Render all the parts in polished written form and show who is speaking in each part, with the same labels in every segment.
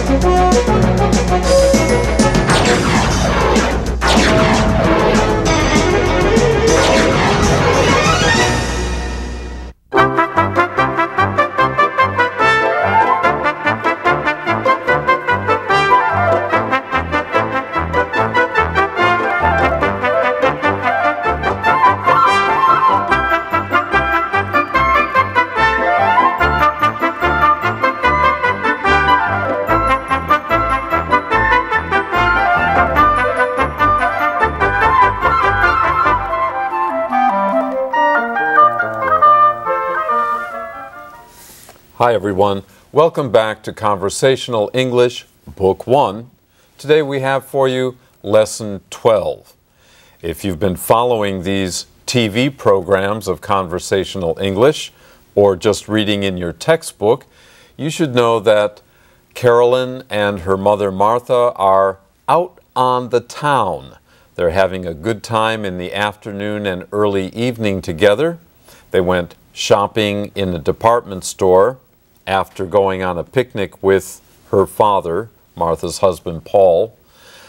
Speaker 1: Hi everyone, welcome back to Conversational English, Book 1. Today we have for you Lesson 12. If you've been following these TV programs of Conversational English or just reading in your textbook, you should know that Carolyn and her mother Martha are out on the town. They're having a good time in the afternoon and early evening together. They went shopping in a department store after going on a picnic with her father, Martha's husband Paul,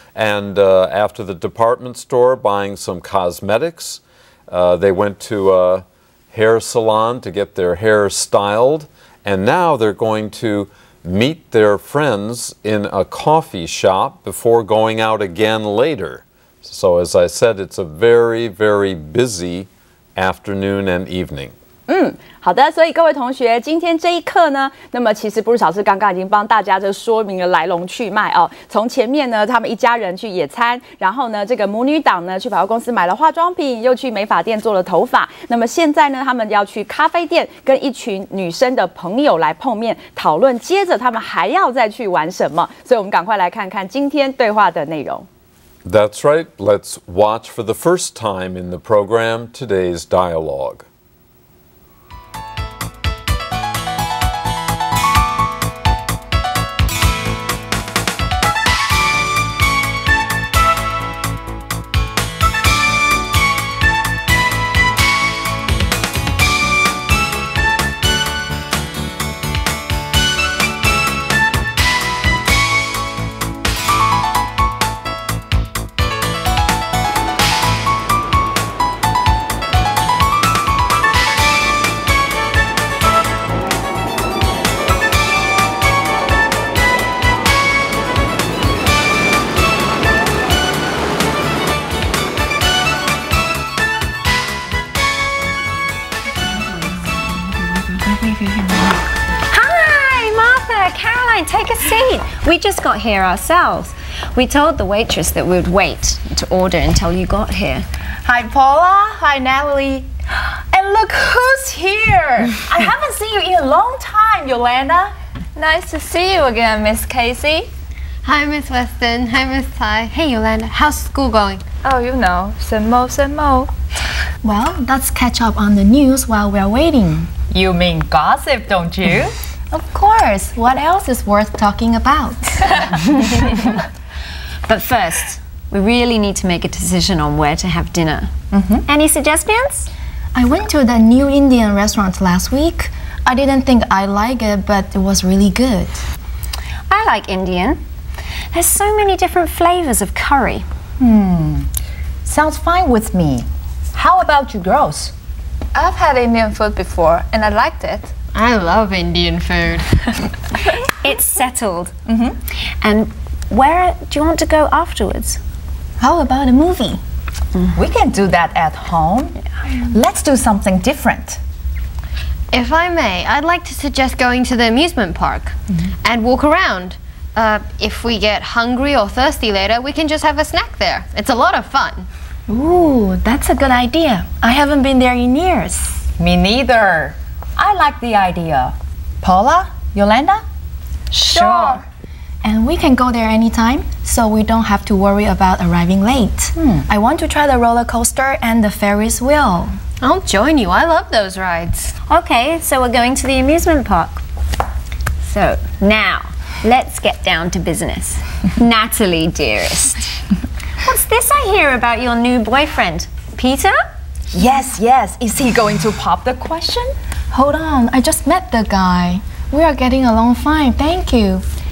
Speaker 1: and after the department store buying some cosmetics, they went to a hair salon to get their hair styled, and now they're going to meet their friends in a coffee shop before going out again later. So as I said, it's a very, very busy afternoon and evening.
Speaker 2: 好的，所以各位同学，今天这一课呢，那么其实布鲁老师刚刚已经帮大家就说明了来龙去脉哦。从前面呢，他们一家人去野餐，然后呢，这个母女档呢去百货公司买了化妆品，又去美发店做了头发。那么现在呢，他们要去咖啡店跟一群女生的朋友来碰面讨论，接着他们还要再去玩什么？所以我们赶快来看看今天对话的内容。
Speaker 1: That's right. Let's watch for the first time in the program today's dialogue.
Speaker 3: Hi, Martha, Caroline, take a seat. We just got here ourselves. We told the waitress that we would wait to order until you got here.
Speaker 4: Hi, Paula. Hi, Natalie. And look who's here. I haven't seen you in a long time, Yolanda.
Speaker 5: Nice to see you again, Miss Casey.
Speaker 6: Hi, Miss Weston. Hi, Miss Ty. Hey, Yolanda. How's school going?
Speaker 5: Oh, you know, same old.
Speaker 7: Well, let's catch up on the news while we're waiting.
Speaker 4: You mean gossip, don't you?
Speaker 7: Of course. What else is worth talking about?
Speaker 3: But first, we really need to make a decision on where to have dinner. Any suggestions?
Speaker 7: I went to the new Indian restaurant last week. I didn't think I'd like it, but it was really good.
Speaker 3: I like Indian. There's so many different flavors of curry.
Speaker 4: Sounds fine with me. How about you girls?
Speaker 5: I've had Indian food before and I liked it.
Speaker 6: I love Indian food.
Speaker 3: It's settled. And where do you want to go afterwards?
Speaker 7: How about a movie?
Speaker 4: We can do that at home. Let's do something different.
Speaker 6: If I may, I'd like to suggest going to the amusement park and walk around. If we get hungry or thirsty later, we can just have a snack there. It's a lot of fun.
Speaker 7: Ooh, that's a good idea. I haven't been there in years.
Speaker 4: Me neither. I like the idea. Paula? Yolanda?
Speaker 5: Sure.
Speaker 7: And we can go there anytime, so we don't have to worry about arriving late. I want to try the roller coaster and the Ferris wheel.
Speaker 6: I'll join you. I love those rides.
Speaker 3: Okay, so we're going to the amusement park. So now, let's get down to business. Natalie, dearest. What's this I hear about your new boyfriend? Peter?
Speaker 4: Yes. Is he going to pop the question?
Speaker 7: Hold on, I just met the guy. We are getting along fine, thank you.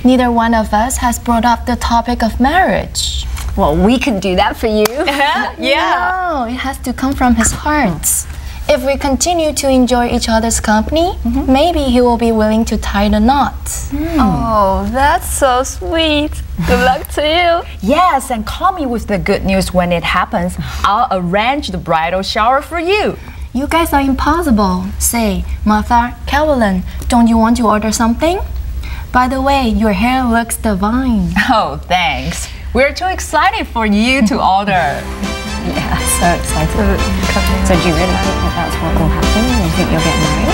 Speaker 7: Neither one of us has brought up the topic of marriage.
Speaker 3: Well, we can do that for you.
Speaker 7: No, it has to come from his heart. If we continue to enjoy each other's company, maybe he will be willing to tie the knot.
Speaker 5: Oh, that's so sweet. Good luck to you.
Speaker 4: Yes, and call me with the good news when it happens. I'll arrange the bridal shower for you.
Speaker 7: You guys are impossible. Say, Martha, Carolyn, don't you want to order something? By the way, your hair looks divine.
Speaker 4: Oh, thanks. We're too excited for you to order.
Speaker 3: Yeah, so excited. So do you really think that that's what will happen? You think you'll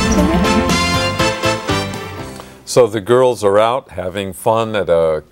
Speaker 3: get married?
Speaker 1: So the girls are out having fun at a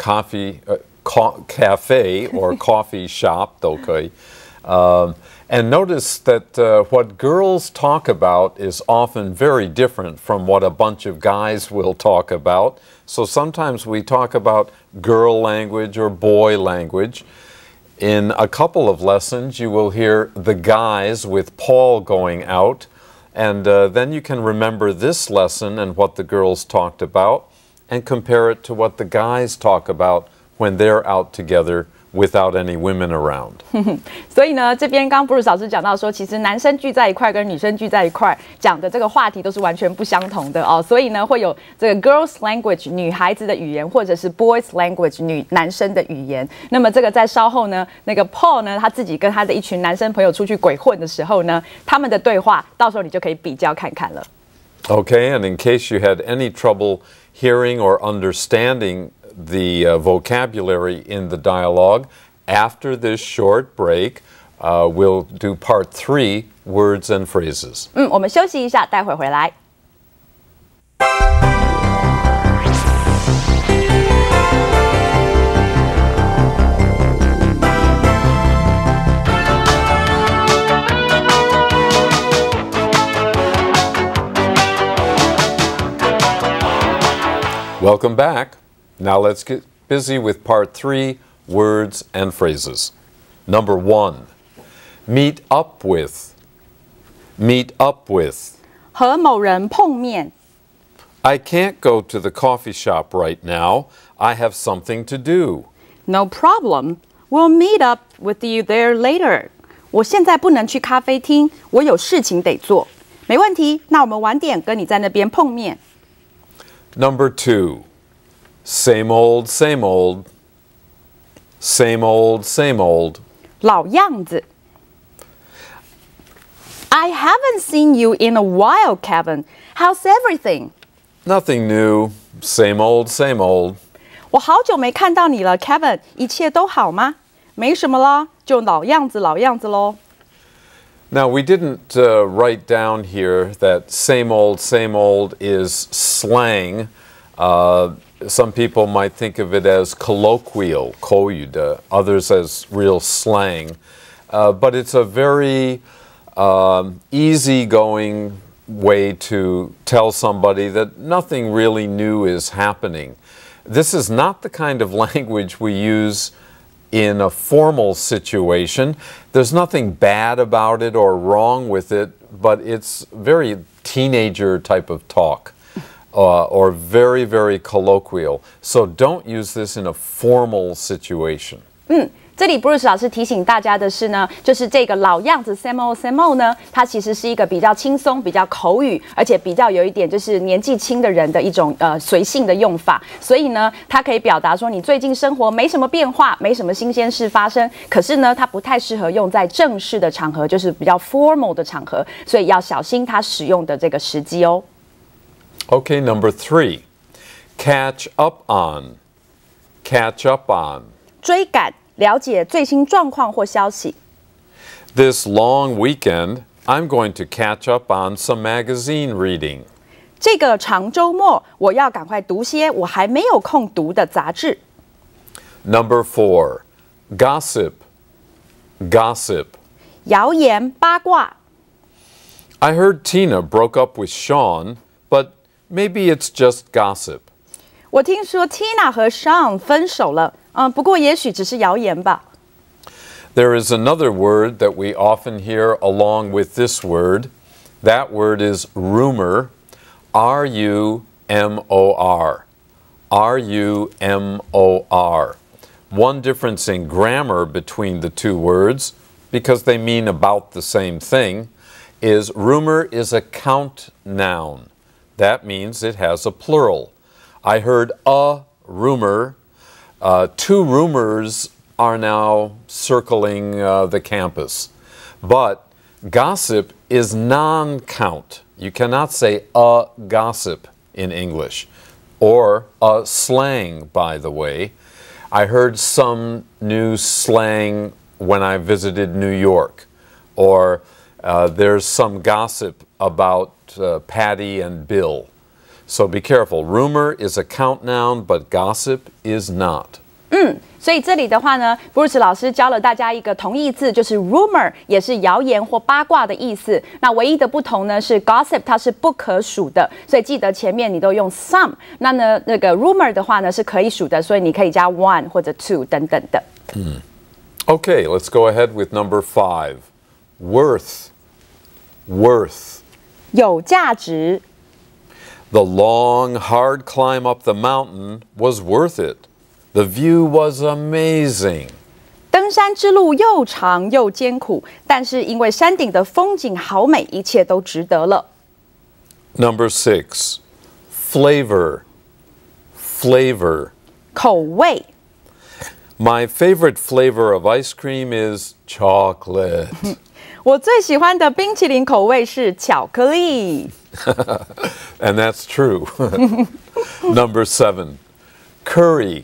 Speaker 1: cafe or coffee shop, 都可以. And notice that what girls talk about is often very different from what a bunch of guys will talk about. So sometimes we talk about girl language or boy language. In a couple of lessons, you will hear the guys with Paul going out, and then you can remember this lesson and what the girls talked about and compare it to what the guys talk about when they're out together without any women around.
Speaker 2: 所以呢，这边刚布鲁斯老师讲到说，其实男生聚在一块跟女生聚在一块讲的这个话题都是完全不相同的哦。所以呢，会有这个 girls language 女孩子的语言，或者是 boys language 男生的语言。那么这个在稍后呢，那个 Paul 呢，他自己跟他的一群男生朋友出去鬼混的时候呢，他们的对话，到时候你就可以比较看看了。
Speaker 1: Okay, and in case you had any trouble hearing or understanding the vocabulary in the dialogue, after this short break, we'll do part 3, words and phrases.
Speaker 2: 我们休息一下，待会回来。
Speaker 1: Welcome back. Now let's get busy with part 3, words and phrases. Number 1, meet up with. Meet up with.
Speaker 2: 和某人碰面。
Speaker 1: I can't go to the coffee shop right now. I have something to do.
Speaker 2: No problem. We'll meet up with you there later. 我现在不能去咖啡厅，我有事情得做。没问题，那我们晚点跟你在那边碰面。
Speaker 1: Number 2, same old, same old. Same old, same old.
Speaker 2: 老样子。I haven't seen you in a while, Kevin. How's everything?
Speaker 1: Nothing new. Same old, same old.
Speaker 2: 我好久没看到你了 ，Kevin， 一切都好吗？没什么啦，就老样子，老样子咯。
Speaker 1: Now, we didn't write down here that same old is slang. Some people might think of it as colloquial, 口语的, others as real slang. But it's a very easygoing way to tell somebody that nothing really new is happening. This is not the kind of language we use in a formal situation. There's nothing bad about it or wrong with it, but it's very teenager type of talk. Or very, very colloquial. So don't use this in a formal situation.
Speaker 2: 这里 Bruce 老师提醒大家的是呢，就是这个老样子 same old 呢，它其实是一个比较轻松、比较口语，而且比较有一点就是年纪轻的人的一种随性的用法。所以呢，它可以表达说你最近生活没什么变化，没什么新鲜事发生。可是呢，它不太适合用在正式的场合，就是比较 formal 的场合，所以要小心它使用的这个时机哦。
Speaker 1: Okay, number 3, catch up on. Catch up on.
Speaker 2: 追赶，了解最新状况或消息。
Speaker 1: This long weekend, I'm going to catch up on some magazine reading.
Speaker 2: 这个长周末，我要赶快读些我还没有空读的杂志。
Speaker 1: Number 4, gossip. Gossip.
Speaker 2: 谣言、八卦。
Speaker 1: I heard Tina broke up with Sean, but maybe it's just gossip.
Speaker 2: 我听说 Tina 和 Sean 分手了，不过也许只是谣言吧。
Speaker 1: There is another word that we often hear along with this word. That word is rumor. R-U-M-O-R. R-U-M-O-R. One difference in grammar between the two words, because they mean about the same thing, is rumor is a count noun. That means it has a plural. I heard a rumor. Two rumors are now circling the campus. But gossip is non-count. You cannot say a gossip in English. Or a slang, by the way. I heard some new slang when I visited New York. Or there's some gossip about Patty and Bill. So be careful. Rumor is a count noun, but gossip is not.
Speaker 2: 所以这里的话呢，Bruce 老师教了大家一个同义字，就是 rumor， 也是谣言或八卦的意思。那唯一的不同呢是 gossip 它是不可数的，所以记得前面你都用 some。那呢，那个 rumor 的话呢是可以数的，所以你可以加 one 或者 two 等等的。
Speaker 1: Okay, let's go ahead with number 5. Worth. Worth.
Speaker 2: 有价值。
Speaker 1: The long, hard climb up the mountain was worth it. The view was amazing.
Speaker 2: 登山之路又长又艰苦，但是因为山顶的风景好美，一切都值得了。
Speaker 1: Number 6. Flavor. Flavor.
Speaker 2: 口味。
Speaker 1: My favorite flavor of ice cream is chocolate.
Speaker 2: 我最喜欢的冰淇淋口味是巧克力。
Speaker 1: And that's true. Number 7. Curry.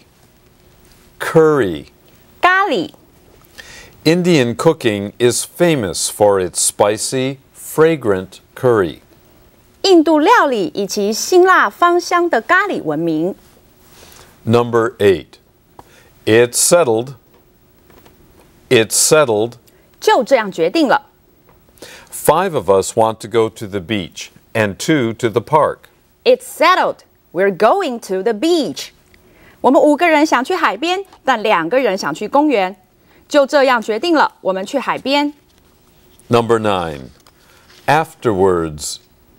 Speaker 1: Curry.
Speaker 2: 咖喱。
Speaker 1: Indian cooking is famous for its spicy, fragrant curry.
Speaker 2: 印度料理以其辛辣芳香的咖喱闻名。
Speaker 1: Number 8. It's settled. It's settled.
Speaker 2: 就这样决定了。
Speaker 1: 5 of us want to go to the beach and 2 to the park.
Speaker 2: It's settled. We're going to the beach. 我们5个人想去海边，但2个人想去公园。就这样决定了，我们去海边。
Speaker 1: Number 9. Afterwards.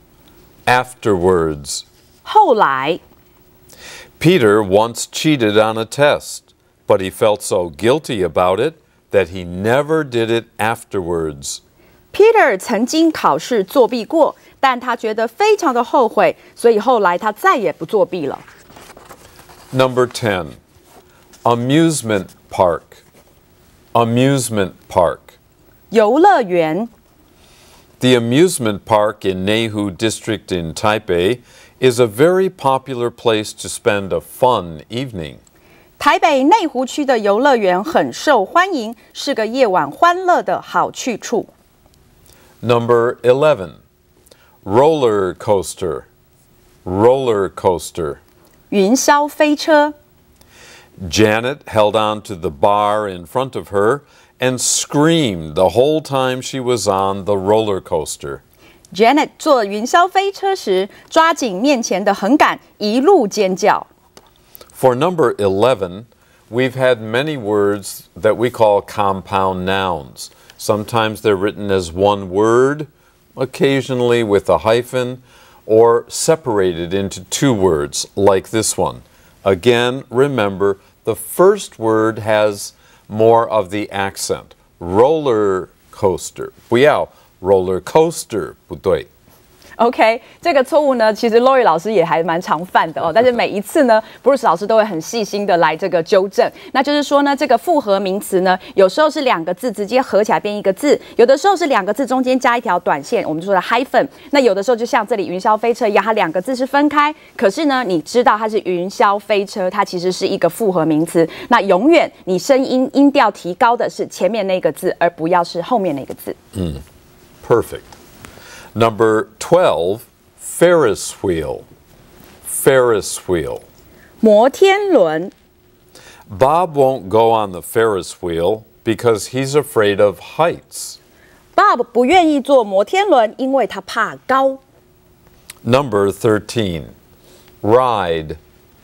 Speaker 1: Afterwards.
Speaker 2: 后来
Speaker 1: Peter once cheated on a test, but he felt so guilty about it that he never did it afterwards.
Speaker 2: Peter 曾经考试作弊过，但他觉得非常的后悔，所以后来他再也不作弊了。
Speaker 1: Number 10. Amusement park. Amusement park.
Speaker 2: 游乐园
Speaker 1: The amusement park in Neihu District in Taipei is a very popular place to spend a fun evening.
Speaker 2: 台北内湖区的游乐园很受欢迎，是个夜晚欢乐的好去处。
Speaker 1: Number 11. Roller coaster. Roller coaster.
Speaker 2: 云霄飞车
Speaker 1: Janet held on to the bar in front of her and screamed the whole time she was on the roller coaster.
Speaker 2: Janet 坐云霄飞车时，抓紧面前的横杆，一路尖叫。
Speaker 1: For number 11, we've had many words that we call compound nouns. Sometimes they're written as one word, occasionally with a hyphen, or separated into 2 words, like this one. Again, remember, the first word has more of the accent. Roller coaster. 不要 roller coaster, 不对。
Speaker 2: OK， 这个错误呢，其实 Lori 老师也还蛮常犯的哦。但是每一次呢 ，Bruce 老师都会很细心的来这个纠正。那就是说呢，这个复合名词呢，有时候是2个字直接合起来变一个字，有的时候是2个字中间加一条短线，我们说的 hyphen。那有的时候就像这里云霄飞车一样，它2个字是分开，可是呢，你知道它是云霄飞车，它其实是一个复合名词。那永远你声音音调提高的是前面那个字，而不要是后面那个字。
Speaker 1: Perfect. Number 12, Ferris wheel. Ferris wheel.
Speaker 2: 摩天轮
Speaker 1: Bob won't go on the Ferris wheel because he's afraid of heights.
Speaker 2: Bob 不愿意坐摩天轮，因为他怕高。
Speaker 1: Number 13, ride.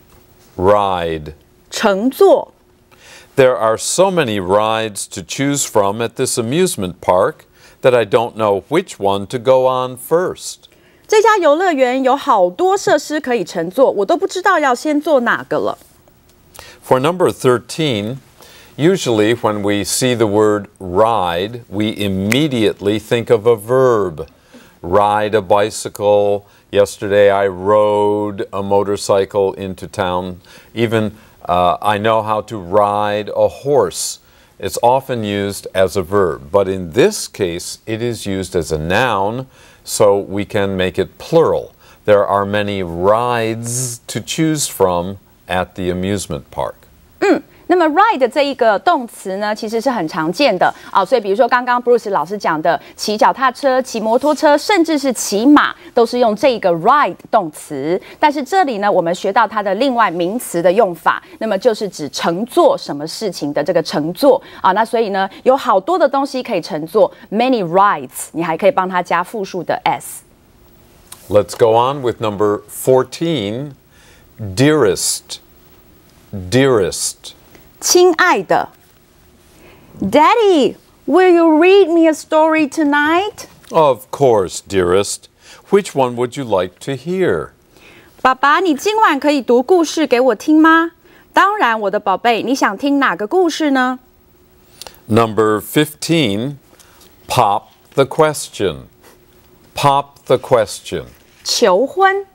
Speaker 1: Ride.
Speaker 2: 乘坐
Speaker 1: There are so many rides to choose from at this amusement park that I don't know which one to go on first.
Speaker 2: 这家游乐园有好多设施可以乘坐，我都不知道要先坐哪个了。
Speaker 1: For number 13, usually when we see the word ride, we immediately think of a verb. Ride a bicycle. Yesterday I rode a motorcycle into town. Even I know how to ride a horse. It's often used as a verb, but in this case it is used as a noun, so we can make it plural. There are many rides to choose from at the amusement park.
Speaker 2: 那么 ride 这一个动词呢，其实是很常见的啊，所以比如说刚刚 Bruce 老师讲的骑脚踏车、骑摩托车，甚至是骑马，都是用这个 ride 动词。但是这里呢，我们学到它的另外名词的用法，那么就是指乘坐什么事情的这个乘坐啊。那所以呢，有好多的东西可以乘坐 ，many rides， 你还可以帮它加复数的 s。
Speaker 1: Let's go on with number 14, dearest. Dearest.
Speaker 2: 亲爱的 Daddy, will you read me a story tonight?
Speaker 1: Of course, dearest. Which one would you like to hear?
Speaker 2: 爸爸，你今晚可以读故事给我听吗？当然，我的宝贝，你想听哪个故事呢？
Speaker 1: Number 15, pop the question. Pop the question.
Speaker 2: 求婚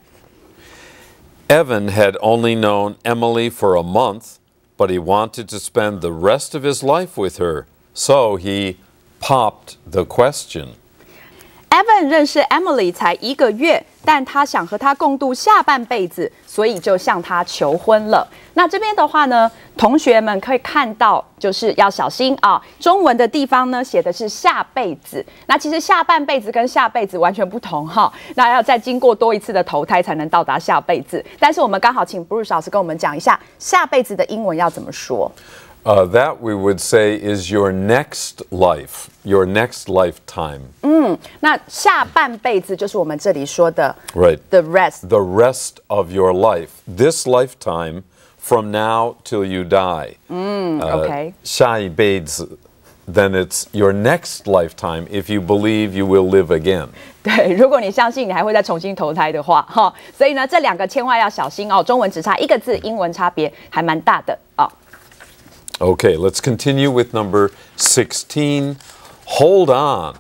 Speaker 1: Evan had only known Emily for a month, but he wanted to spend the rest of his life with her, so he popped the question.
Speaker 2: Evan 认识 Emily 才1个月，但他想和她共度下半辈子，所以就向她求婚了。那这边的话呢，同学们可以看到，就是要小心啊。中文的地方呢，写的是下辈子，那其实下半辈子跟下辈子完全不同哈。那要再经过多一次的投胎才能到达下辈子。但是我们刚好请 Bruce 老师跟我们讲一下下辈子的英文要怎么说。
Speaker 1: That we would say is your next life, your next lifetime.
Speaker 2: 那下半辈子就是我们这里说的
Speaker 1: Right.
Speaker 2: the rest.
Speaker 1: The rest of your life. This lifetime from now till you die.
Speaker 2: Okay.
Speaker 1: 下一辈子, then it's your next lifetime if you believe you will live again.
Speaker 2: 对，如果你相信你还会再重新投胎的话，哈，所以呢，这两个千万要小心哦。中文只差1个字，英文差别还蛮大的哦。
Speaker 1: Okay, let's continue with number 16. Hold on.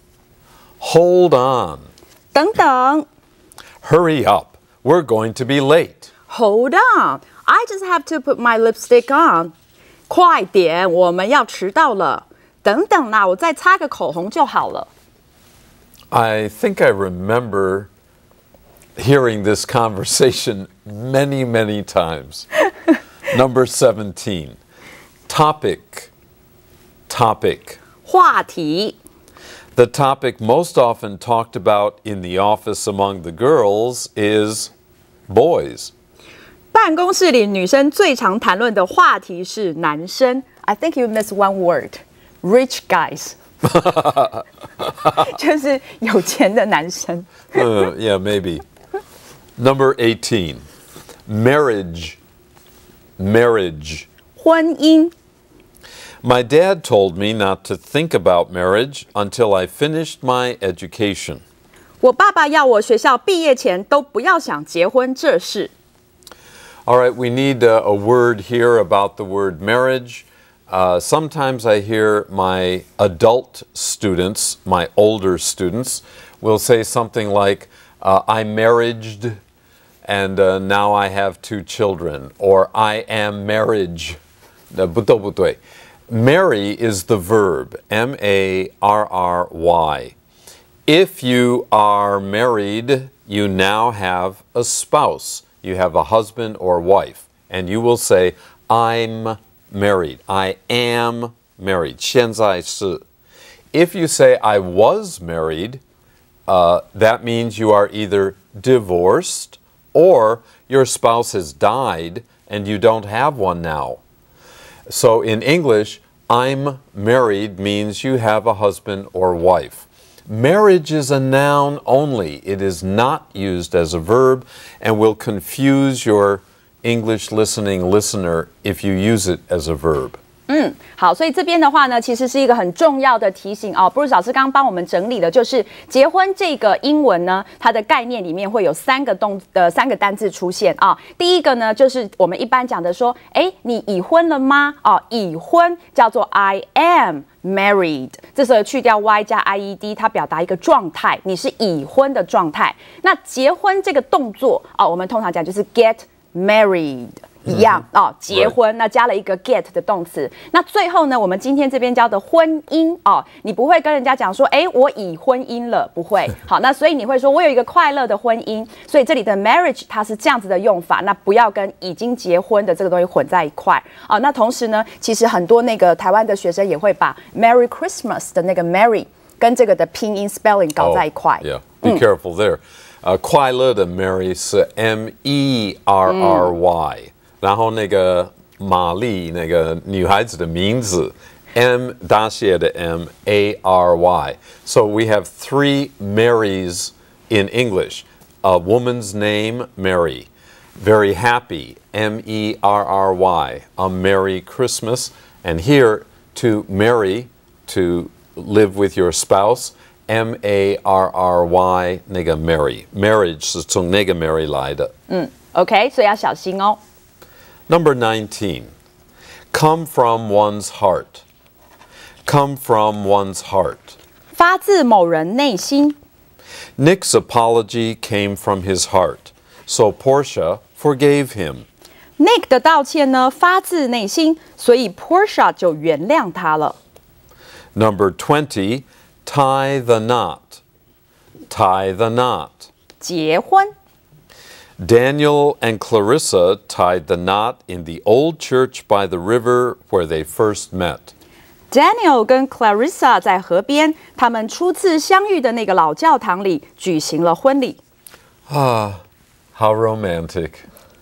Speaker 1: Hold on.
Speaker 2: 等等
Speaker 1: Hurry up. We're going to be late.
Speaker 2: ，Hold on, I just have to put my lipstick on. 快点，我们要迟到了。等等啦，我再擦个口红就好了。
Speaker 1: I think I remember hearing this conversation many, many times. Number 17. Topic. Topic.
Speaker 2: 话题
Speaker 1: The topic most often talked about in the office among the girls is boys.
Speaker 2: 办公室里女生最常谈论的话题是男生。I think you missed one word. Rich guys. 就是有钱的男生。
Speaker 1: Yeah, maybe. Number 18. Marriage. Marriage.
Speaker 2: 婚姻
Speaker 1: My dad told me not to think about marriage until I finished my education.
Speaker 2: 我爸爸要我学校毕业前都不要想结婚这事。
Speaker 1: All right, we need a word here about the word marriage. Sometimes I hear my adult students, my older students, will say something like, I marriaged and now I have 2 children, or I am marriage. 不对不对 Marry is the verb, M-A-R-R-Y. If you are married, you now have a spouse. You have a husband or wife. And you will say, I'm married. I am married. 现在是. If you say, I was married, that means you are either divorced or your spouse has died and you don't have one now. So in English, I'm married means you have a husband or wife. Marriage is a noun only. It is not used as a verb and will confuse your English listening listener if you use it as a verb.
Speaker 2: 好，所以这边的话呢，其实是一个很重要的提醒哦。Bruce 老师刚刚帮我们整理的，就是结婚这个英文呢，它的概念里面会有三个单字出现啊。第一个呢，就是我们一般讲的说，哎，你已婚了吗？哦，已婚叫做 I am married， 这时候去掉 y 加 ied， 它表达一个状态，你是已婚的状态。那结婚这个动作啊，我们通常讲就是 get married。一样哦，结婚那加了一个 get 的动词。那最后呢，我们今天这边教的婚姻哦，你不会跟人家讲说，哎，我已婚姻了，不会。好，那所以你会说我有一个快乐的婚姻。所以这里的 marriage 它是这样子的用法，那不要跟已经结婚的这个东西混在一块哦。那同时呢，其实很多那个台湾的学生也会把 Merry Christmas 的那个 Merry 跟这个的拼音 spelling 搞在一块。
Speaker 1: Yeah, be careful there. 快乐的 Mary 是 M-E-R-R-Y。然后那个玛丽那个女孩子的名字 M 大写的 M-A-R-Y. So we have 3 Marys in English. A woman's name, Mary. Very happy, M-E-R-R-Y. A Merry Christmas. And here, to marry, to live with your spouse, M-A-R-R-Y 那个 Mary. Marriage 是从那个 Mary 来的。
Speaker 2: OK， 所以要小心哦。
Speaker 1: Number 19, come from one's heart. Come from one's heart.
Speaker 2: 发自某人内心。
Speaker 1: Nick's apology came from his heart, so Portia forgave him.
Speaker 2: Nick 的道歉呢，发自内心，所以 Portia 就原谅他了。
Speaker 1: Number 20, tie the knot. Tie the knot.
Speaker 2: 结婚。
Speaker 1: Daniel and Clarissa tied the knot in the old church by the river where they first met.
Speaker 2: Daniel 跟 Clarissa 在河边，他们初次相遇的那个老教堂里举行了婚礼。
Speaker 1: Ah, how romantic.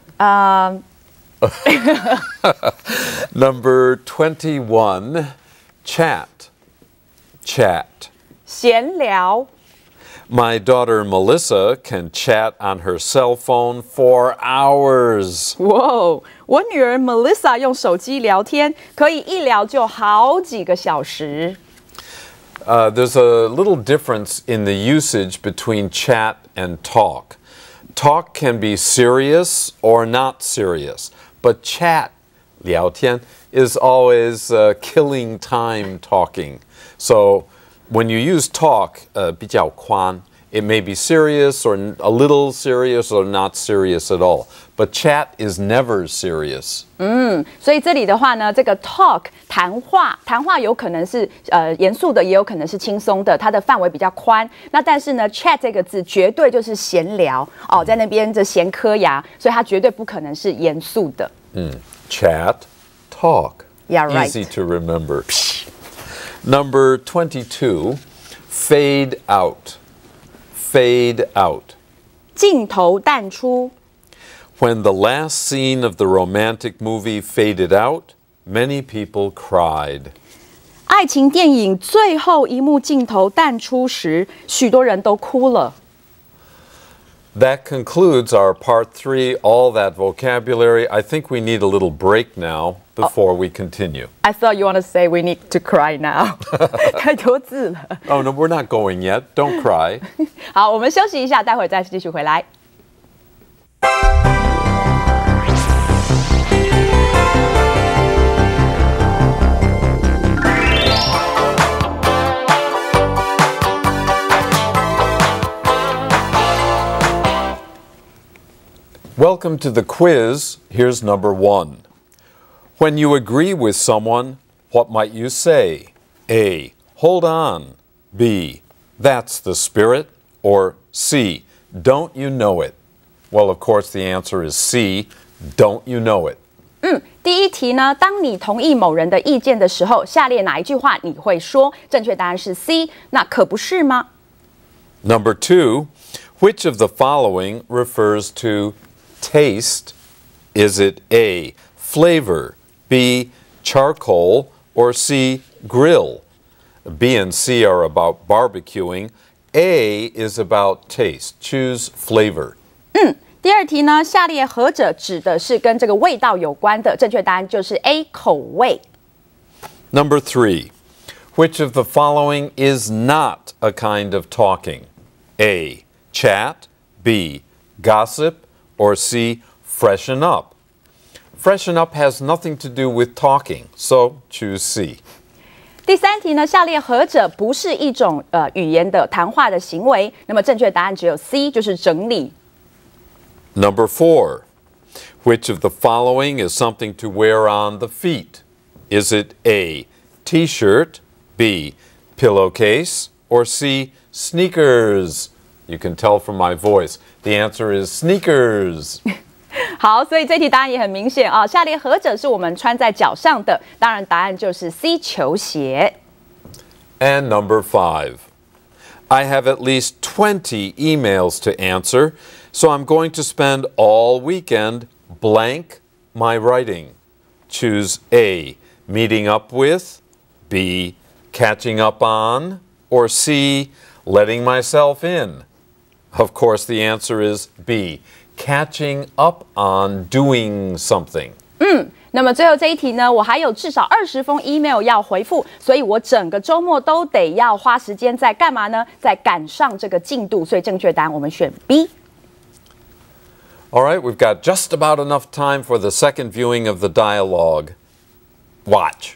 Speaker 1: Number 21, chat. Chat.
Speaker 2: 闲聊。
Speaker 1: My daughter Melissa can chat on her cell phone for hours.
Speaker 2: 哇，我女儿 Melissa 用手机聊天，可以一聊就好几个小时。
Speaker 1: There's a little difference in the usage between chat and talk. Talk can be serious or not serious, but chat, 聊天, is always killing time talking. So when you use talk, 比较宽, it may be serious or a little serious or not serious at all. But chat is never serious.
Speaker 2: 所以这里的话呢，这个 talk 谈话有可能是严肃的，也有可能是轻松的，它的范围比较宽。那但是呢 ，chat 这个字绝对就是闲聊哦，在那边这闲磕牙，所以它绝对不可能是严肃的。
Speaker 1: Chat, talk.
Speaker 2: Yeah, right.
Speaker 1: Easy to remember. Number 22, fade out. Fade out.
Speaker 2: 镜头淡出。
Speaker 1: When the last scene of the romantic movie faded out, many people cried.
Speaker 2: 爱情电影最后一幕镜头淡出时，许多人都哭了。
Speaker 1: That concludes our part 3, all that vocabulary. I think we need a little break now before we continue.
Speaker 2: I thought you want to say we need to cry now. 太多字了。
Speaker 1: Oh, no, we're not going yet. Don't cry.
Speaker 2: 好，我们休息一下，待会再继续回来。
Speaker 1: Welcome to the quiz. Here's number 1. When you agree with someone, what might you say? A. Hold on. B. That's the spirit. Or C. Don't you know it? Well, of course, the answer is C. Don't you know it?
Speaker 2: 第一题呢，当你同意某人的意见的时候，下列哪一句话你会说？正确答案是 C。那可不是吗？
Speaker 1: Number 2. Which of the following refers to taste? Is it A. Flavor, B. Charcoal, or C. Grill? B and C are about barbecuing. A is about taste. Choose flavor.
Speaker 2: 第二题呢，下列何者指的是跟这个味道有关的？正确答案就是 A 口味。
Speaker 1: Number 3. Which of the following is not a kind of talking? A. Chat. B. Gossip. Or C. Freshen up. Freshen up has nothing to do with talking, so choose C.
Speaker 2: 第三题呢，下列何者不是一种语言的谈话的行为？那么正确答案只有 C， 就是整理。
Speaker 1: Number 4. Which of the following is something to wear on the feet? Is it A. T-shirt, B. Pillowcase, or C. Sneakers? You can tell from my voice. The answer is sneakers.
Speaker 2: 好，所以这题答案也很明显啊。下列何者是我们穿在脚上的？当然，答案就是 C 球鞋。
Speaker 1: And number 5. I have at least 20 emails to answer, so I'm going to spend all weekend blank my writing. Choose A. Meeting up with, B. Catching up on, or C. Letting myself in. Of course, the answer is B. Catching up on doing something.
Speaker 2: 那么最后这一题呢，我还有至少20封 email 要回复，所以我整个周末都得要花时间在干嘛呢？在赶上这个进度，所以正确答案我们选 B。
Speaker 1: All right, we've got just about enough time for the second viewing of the dialogue. Watch.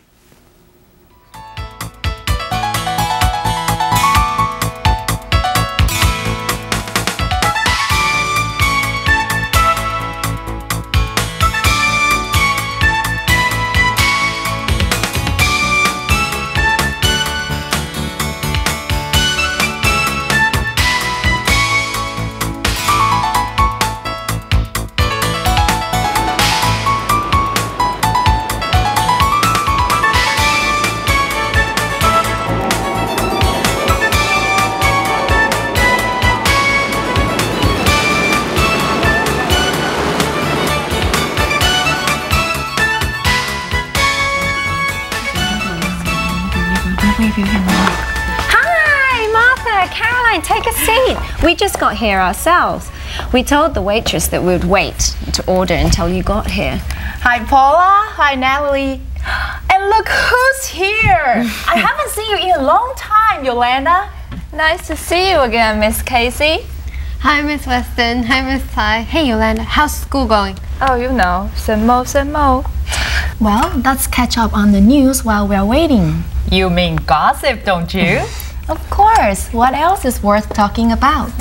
Speaker 3: Hi, Martha, Caroline, take a seat. We just got here ourselves. We told the waitress that we would wait to order until you got here.
Speaker 4: Hi, Paula. Hi, Natalie. And look who's here. I haven't seen you in a long time, Yolanda.
Speaker 5: Nice to see you again, Miss Casey.
Speaker 6: Hi, Miss Weston. Hi, Miss Tsai. Hey, Yolanda. How's school going?
Speaker 5: Oh, you know, some more.
Speaker 7: Well, let's catch up on the news while we're waiting.
Speaker 4: You mean gossip, don't you?
Speaker 7: Of course. What else is worth talking about?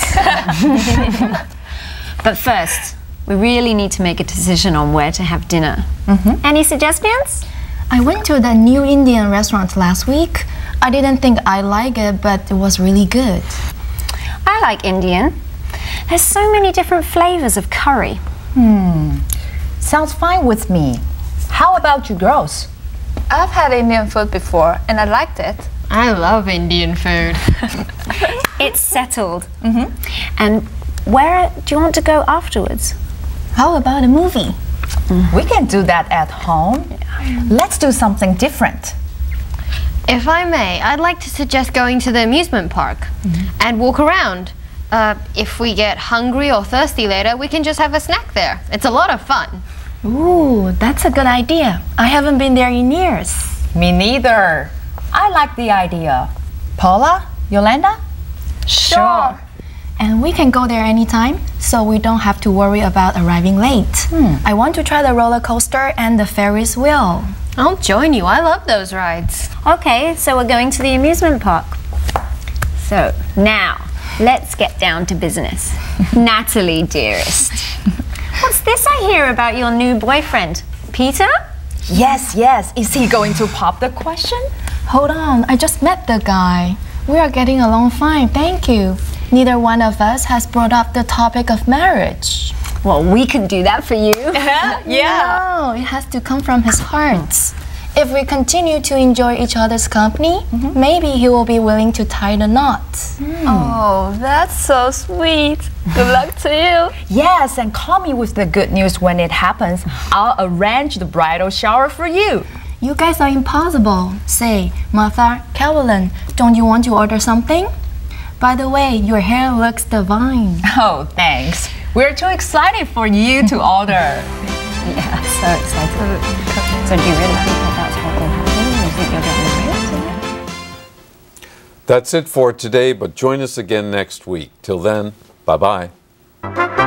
Speaker 3: But first, we really need to make a decision on where to have dinner. Any suggestions?
Speaker 7: I went to the new Indian restaurant last week. I didn't think I'd like it, but it was really good.
Speaker 3: I like Indian. There's so many different flavors of curry.
Speaker 4: Sounds fine with me. How about you girls?
Speaker 5: I've had Indian food before and I liked it.
Speaker 6: I love Indian food.
Speaker 3: It's settled. And where do you want to go afterwards?
Speaker 7: How about a movie?
Speaker 4: We can do that at home. Let's do something different.
Speaker 6: If I may, I'd like to suggest going to the amusement park and walk around. If we get hungry or thirsty later, we can just have a snack there. It's a lot of fun.
Speaker 7: Ooh, that's a good idea. I haven't been there in years.
Speaker 4: Me neither. I like the idea. Paula? Yolanda?
Speaker 5: Sure.
Speaker 7: And we can go there anytime, so we don't have to worry about arriving late. I want to try the roller coaster and the Ferris wheel.
Speaker 6: I'll join you. I love those rides.
Speaker 3: Okay, so we're going to the amusement park. So now, let's get down to business. Natalie, dearest. What's this I hear about your new boyfriend? Peter?
Speaker 4: Yes. Is he going to pop the question?
Speaker 7: Hold on, I just met the guy. We are getting along fine, thank you. Neither one of us has brought up the topic of marriage.
Speaker 3: Well, we can do that for you.
Speaker 7: No, it has to come from his heart. If we continue to enjoy each other's company, maybe he will be willing to tie the knot.
Speaker 5: Oh, that's so sweet. Good luck to you.
Speaker 4: Yes, and call me with the good news when it happens. I'll arrange the bridal shower for you.
Speaker 7: You guys are impossible. Say, Martha, Caroline, don't you want to order something? By the way, your hair looks divine.
Speaker 4: Oh, thanks. We're too excited for you to order.
Speaker 3: Yeah, so excited. So do you really think that that's what will happen? think you'll get married?
Speaker 1: That's it for today, but join us again next week. Till then, bye-bye.